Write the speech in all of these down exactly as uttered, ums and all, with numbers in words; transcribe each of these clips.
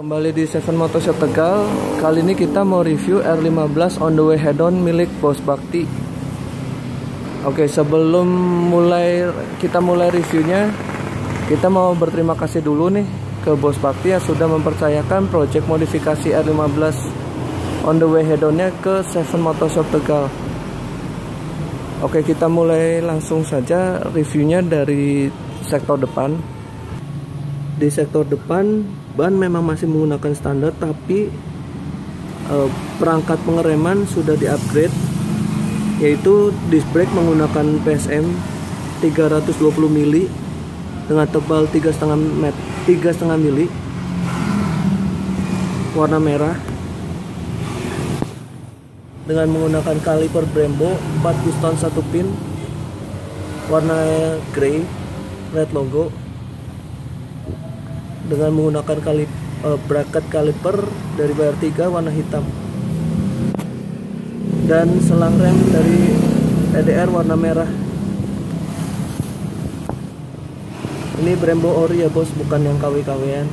Kembali di Seven Motorshop Tegal. Kali ini kita mau review R lima belas on the way head-on milik Bos Bakti. Oke, sebelum mulai kita mulai reviewnya, kita mau berterima kasih dulu nih ke Bos Bakti yang sudah mempercayakan project modifikasi R lima belas on the way head-onnya ke Seven Motorshop Tegal. Oke, kita mulai langsung saja reviewnya dari sektor depan. Di sektor depan, ban memang masih menggunakan standar, tapi eh, perangkat pengereman sudah di-upgrade, yaitu disc brake menggunakan P S M tiga ratus dua puluh mili dengan tebal tiga koma lima mili, warna merah, dengan menggunakan kaliper Brembo empat piston satu pin, warna grey, red logo, dengan menggunakan kali uh, bracket kaliper dari B R tiga warna hitam, dan selang rem dari T D R warna merah. Ini Brembo ori ya bos, bukan yang K W K W-an,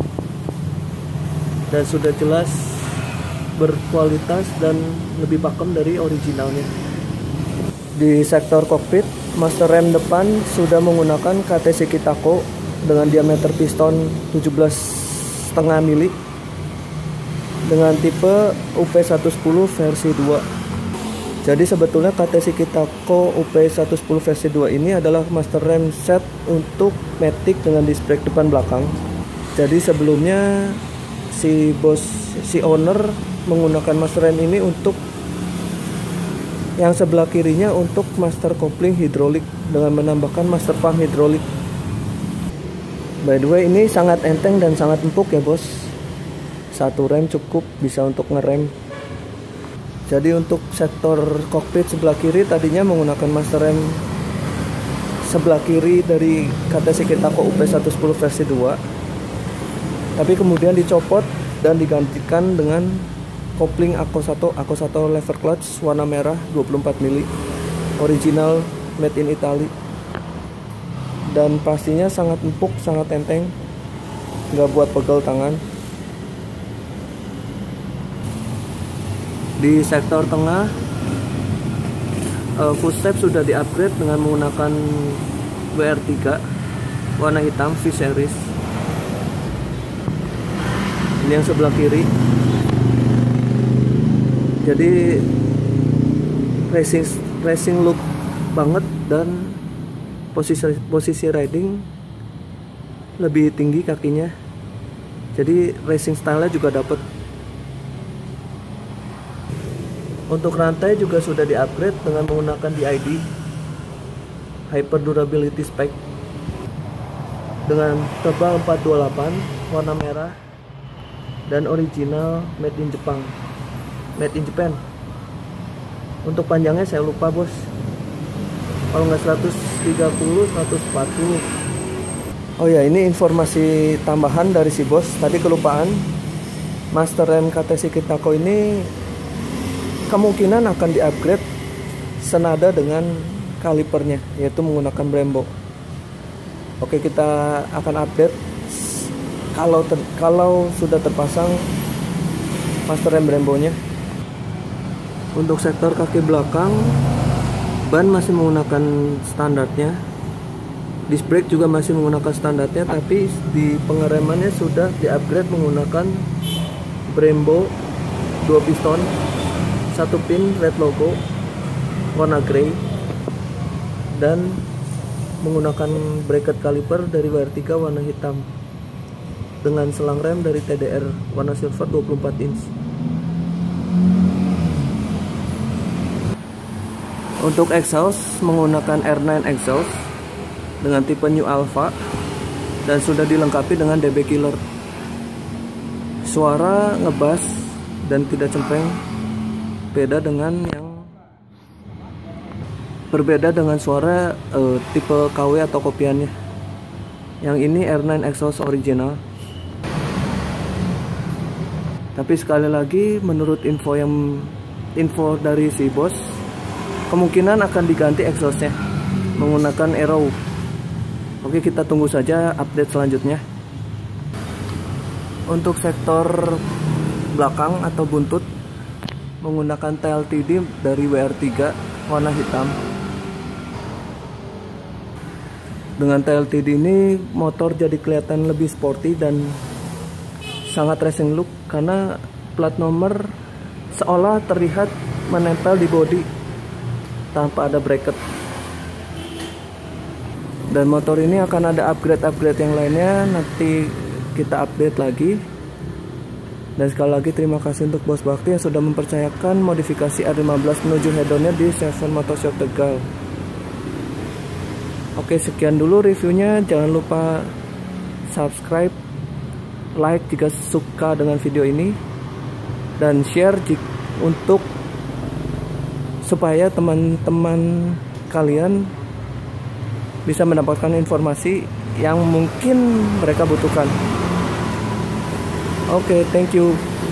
dan sudah jelas berkualitas dan lebih pakem dari originalnya. Di sektor kokpit, master rem depan sudah menggunakan K T C Kitako dengan diameter piston tujuh belas koma lima mili dengan tipe U P seratus sepuluh versi dua. Jadi sebetulnya K T C Kitako U P seratus sepuluh versi dua ini adalah master rem set untuk Matic dengan disc brake depan belakang. Jadi sebelumnya si bos si owner menggunakan master rem ini untuk yang sebelah kirinya untuk master kopling hidrolik dengan menambahkan master pump hidrolik. By the way, ini sangat enteng dan sangat empuk ya bos. Satu rem cukup bisa untuk ngerem. Jadi untuk sektor kokpit sebelah kiri tadinya menggunakan master rem sebelah kiri dari K T C Kitako U P seratus sepuluh versi dua, tapi kemudian dicopot dan digantikan dengan kopling Akosato Akosato lever clutch warna merah dua puluh empat mili, original made in Italy. Dan pastinya sangat empuk, sangat enteng, nggak buat pegel tangan. Di sektor tengah, uh, footstep sudah di-upgrade dengan menggunakan B R tiga warna hitam V series. Ini yang sebelah kiri. Jadi racing racing look banget, dan posisi posisi riding lebih tinggi kakinya, jadi racing style-nya juga dapat. Untuk rantai juga sudah di-upgrade dengan menggunakan D I D Hyper Durability Spec dengan tebal empat dua delapan, warna merah, dan original made in Jepang made in Japan. Untuk panjangnya saya lupa bos, kalau nggak seratus tiga puluh, seratus empat puluh. Oh ya, ini informasi tambahan dari si bos, tadi kelupaan. Master rem K T C Kitako ini kemungkinan akan di-upgrade senada dengan kalipernya, yaitu menggunakan Brembo. Oke, kita akan update kalau ter, kalau sudah terpasang master rem Brembonya. Untuk sektor kaki belakang, ban masih menggunakan standarnya, disc brake juga masih menggunakan standarnya, tapi di pengeremannya sudah di-upgrade menggunakan Brembo dua piston satu pin red logo warna grey, dan menggunakan bracket kaliper dari B R tiga warna hitam dengan selang rem dari T D R warna silver dua puluh empat inch. Untuk exhaust menggunakan R sembilan exhaust dengan tipe New Alpha dan sudah dilengkapi dengan D B killer. Suara ngebas dan tidak cempeng, beda dengan yang berbeda dengan suara uh, tipe K W atau kopiannya. Yang ini R sembilan exhaust original. Tapi sekali lagi, menurut info yang info dari si bos, kemungkinan akan diganti exhaustnya menggunakan Aero. Oke, kita tunggu saja update selanjutnya. Untuk sektor belakang atau buntut menggunakan T L T D dari W R tiga warna hitam. Dengan T L T D ini motor jadi kelihatan lebih sporty dan sangat racing look karena plat nomor seolah terlihat menempel di bodi tanpa ada bracket. Dan motor ini akan ada upgrade-upgrade yang lainnya, nanti kita update lagi. Dan sekali lagi terima kasih untuk Bos Bakti yang sudah mempercayakan modifikasi R lima belas menuju hedonnya di Seven Motorshop Tegal. Oke, sekian dulu reviewnya. Jangan lupa subscribe, like jika suka dengan video ini, dan share untuk supaya teman-teman kalian bisa mendapatkan informasi yang mungkin mereka butuhkan. Oke, okay, thank you.